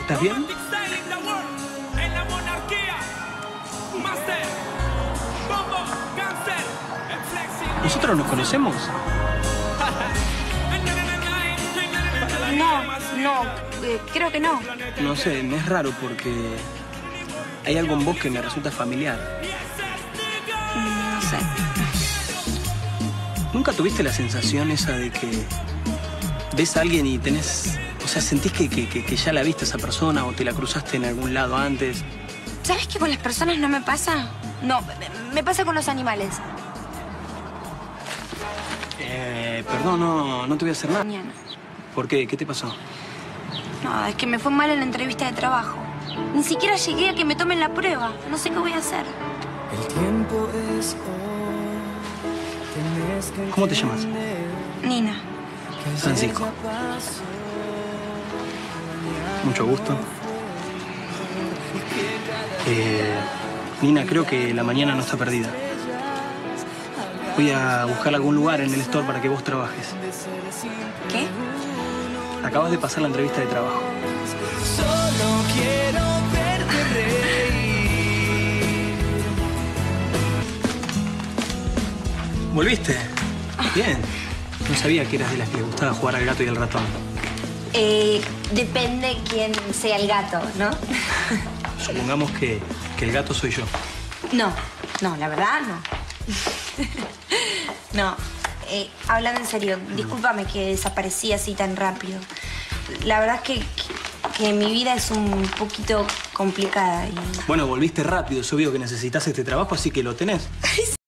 ¿Estás bien? ¿Nosotros nos conocemos? No, creo que no. No sé, me es raro porque hay algo en vos que me resulta familiar. No sé. ¿Nunca tuviste la sensación esa de que ves a alguien y tenés... O sea, sentís que ya la viste a esa persona o te la cruzaste en algún lado antes? ¿Sabes que con las personas no me pasa? No, me pasa con los animales. Perdón, no te voy a hacer nada. Mañana. ¿Por qué? ¿Qué te pasó? No, es que me fue mal en la entrevista de trabajo. Ni siquiera llegué a que me tomen la prueba. No sé qué voy a hacer. El tiempo es hoy. ¿Cómo te llamas? Nina. Francisco. Mucho gusto. Nina, creo que la mañana no está perdida. Voy a buscar algún lugar en el store para que vos trabajes. ¿Qué? Acabas de pasar la entrevista de trabajo. Solo quiero verte reír. ¿Volviste? Bien. No sabía que eras de las que le gustaba jugar al gato y al ratón. Depende quién sea el gato, ¿no? Supongamos que el gato soy yo. No, la verdad no. No, hablando en serio, discúlpame que desaparecí así tan rápido. La verdad es que mi vida es un poquito complicada y... Bueno, volviste rápido. Es obvio que necesitas este trabajo, así que lo tenés.